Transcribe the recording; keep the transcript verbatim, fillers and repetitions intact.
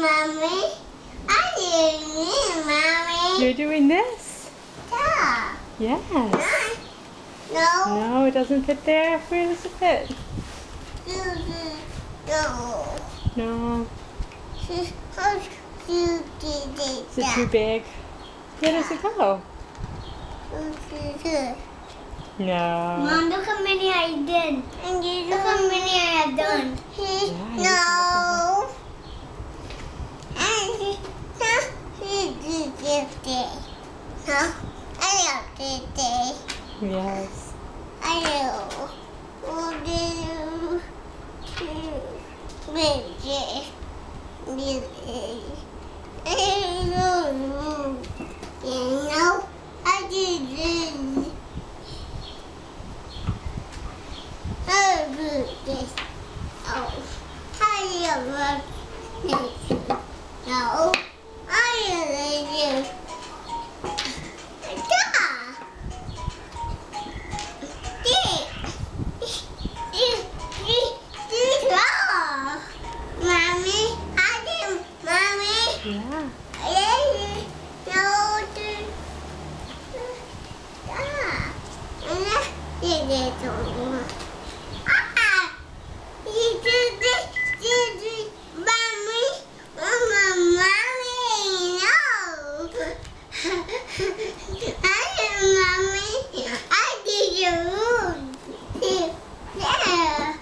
Mommy. I did Mommy. You're doing this? Yeah. Yes. No. No, it doesn't fit there. Where does it fit? No. No. How you did it? Is it too big? Where does it go? No. Mom, look how many I did. Look how many I have done. Yeah, No. And he did it. No. I did it. Yes. I know. What do you do? You know, I did this. I did this. Oh, I love this. No, I did this. Mommy, I did, Mommy. Yeah. I did your room. Yeah.